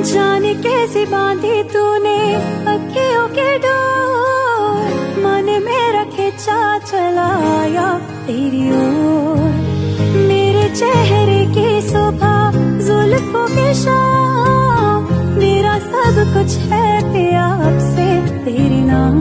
जाने कैसे बांधी तूने अखियों के डोर, मन मेरा खिंचा चलाया तेरी ओर। मेरे चेहरे की सुबह जुल्फों की शाम, मेरा सब कुछ है प्यार से तेरे नाम।